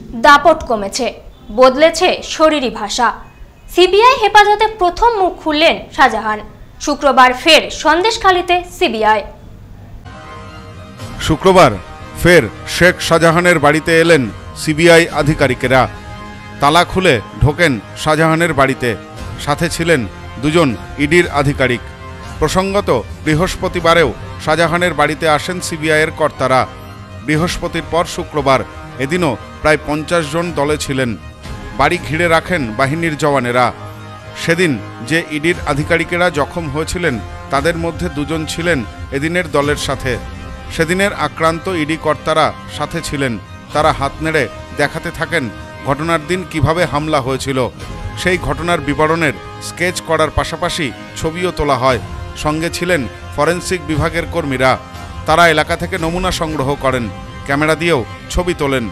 দাপট কমেছে, বদলেছে শরীরী ভাষা। সিবিআই হেফাজতে প্রথম মুখ খুললেন শাহজাহান। শুক্রবার ফের সন্দেশখালীতে সিবিআই। শুক্রবার ফের শেখ শাহজাহানের বাড়িতে এলেন সিবিআই আধিকারিকেরা। তালা খুলে ঢোকেন শাহজাহানের বাড়িতে। সাথে ছিলেন দুজন ইডির আধিকারিক। প্রসঙ্গত, বৃহস্পতিবারেও শাহজাহানের বাড়িতে আসেন সিবিআইয়ের কর্তারা। বৃহস্পতির পর শুক্রবার, এদিনও প্রায় 50 জন দলে ছিলেন। বাড়ি ঘিরে রাখেন বাহিনীর জওয়ানেরা। সেদিন যে ইডির আধিকারিকেরা জখম হয়েছিলেন তাদের মধ্যে দুজন ছিলেন এদিনের দলের সাথে। সেদিনের আক্রান্ত ইডি কর্তারা সাথে ছিলেন। তারা হাত নেড়ে দেখাতে থাকেন ঘটনার দিন কিভাবে হামলা হয়েছিল। সেই ঘটনার বিবরণের স্কেচ করার পাশাপাশি ছবিও তোলা হয়। সঙ্গে ছিলেন ফরেনসিক বিভাগের কর্মীরা। তারা এলাকা থেকে নমুনা সংগ্রহ করেন, ক্যামেরা দিয়েও ছবি তোলেন।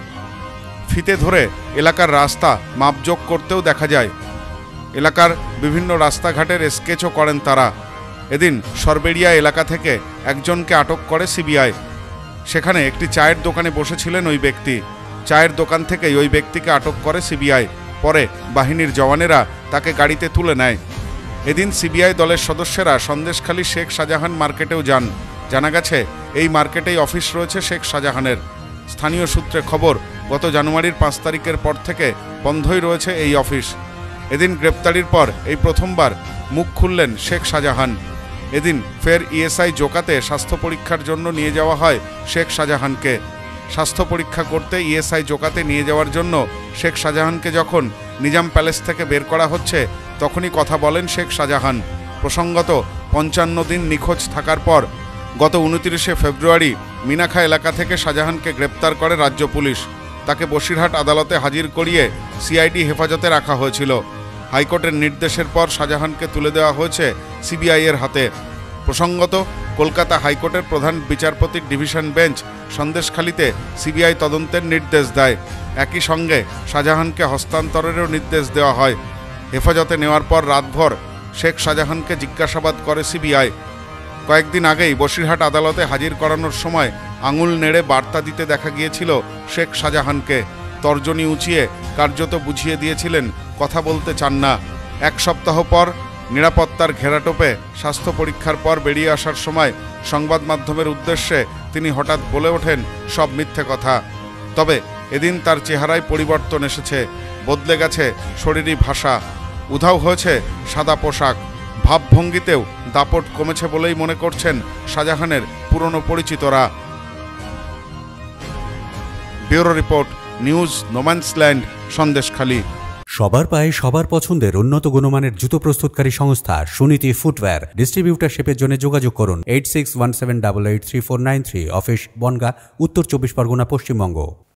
ফিতে ধরে এলাকার রাস্তা মাপজোক করতেও দেখা যায়। এলাকার বিভিন্ন রাস্তাঘাটের স্কেচও করেন তারা। এদিন সরবেরিয়া এলাকা থেকে একজনকে আটক করে সিবিআই। সেখানে একটি চায়ের দোকানে বসেছিলেন ওই ব্যক্তি। চায়ের দোকান থেকেই ওই ব্যক্তিকে আটক করে সিবিআই। পরে বাহিনীর জওয়ানেরা তাকে গাড়িতে তুলে নেয়। এদিন সিবিআই দলের সদস্যরা সন্দেশখালী শেখ শাহজাহান মার্কেটেও যান। জানা গেছে এই মার্কেটেই অফিস রয়েছে শেখ শাহজাহানের। স্থানীয় সূত্রে খবর, গত জানুয়ারির 5 তারিখের পর থেকে বন্ধই রয়েছে এই অফিস। এদিন গ্রেপ্তারির পর এই প্রথমবার মুখ খুললেন শেখ শাহজাহান। এদিন ফের ইএসআই জোকাতে স্বাস্থ্য পরীক্ষার জন্য নিয়ে যাওয়া হয় শেখ শাহজাহানকে। স্বাস্থ্য পরীক্ষা করতে ইএসআই জোকাতে নিয়ে যাওয়ার জন্য শেখ শাহজাহানকে যখন নিজাম প্যালেস থেকে বের করা হচ্ছে, তখনই কথা বলেন শেখ শাহজাহান। প্রসঙ্গত, 55 দিন নিখোঁজ থাকার পর গত 29শে ফেব্রুয়ারি মিনাখা এলাকা থেকে শাহজাহানকে গ্রেপ্তার করে রাজ্য পুলিশ। তাকে বসিরহাট আদালতে হাজির করিয়ে সিআইডি হেফাজতে রাখা হয়েছিল। হাইকোর্টের নির্দেশের পর শাহজাহানকে তুলে দেওয়া হয়েছে সিবিআইয়ের হাতে। প্রসঙ্গত, কলকাতা হাইকোর্টের প্রধান বিচারপতির ডিভিশন বেঞ্চ সন্দেশখালীতে সিবিআই তদন্তের নির্দেশ দেয়। একই সঙ্গে শাহজাহানকে হস্তান্তরেরও নির্দেশ দেওয়া হয়। হেফাজতে নেওয়ার পর রাতভর শেখ শাহজাহানকে জিজ্ঞাসাবাদ করে সিবিআই। কয়েকদিন আগেই বসিরহাট আদালতে হাজির করানোর সময় আঙুল নেড়ে বার্তা দিতে দেখা গিয়েছিল শেখ শাহজাহানকে। তর্জনী উঁচিয়ে কার্যত বুঝিয়ে দিয়েছিলেন কথা বলতে চান না। 1 সপ্তাহ পর নিরাপত্তার ঘেরাটোপে স্বাস্থ্য পরীক্ষার পর বেরিয়ে আসার সময় সংবাদ মাধ্যমের উদ্দেশ্যে তিনি হঠাৎ বলে ওঠেন সব মিথ্যে কথা। তবে এদিন তার চেহারায় পরিবর্তন এসেছে, বদলে গেছে শরীরী ভাষা, উধাও হয়েছে সাদা পোশাক। ভাবভঙ্গিতেও দাপট কমেছে বলেই মনে করছেন শাহজাহানের পুরনো পরিচিতরা। Bureau report, news no man's land, Sandeshkhali. সবার পায়ে সবার পছন্দের উন্নত গুণমানের জুতো প্রস্তুতকারী সংস্থা সুনীতি ফুটওয়্যার। ডিস্ট্রিবিউটারশিপের জন্য যোগাযোগ করুন 8617883493। অফিস বনগাঁ, উত্তর 24 পরগনা, পশ্চিমবঙ্গ।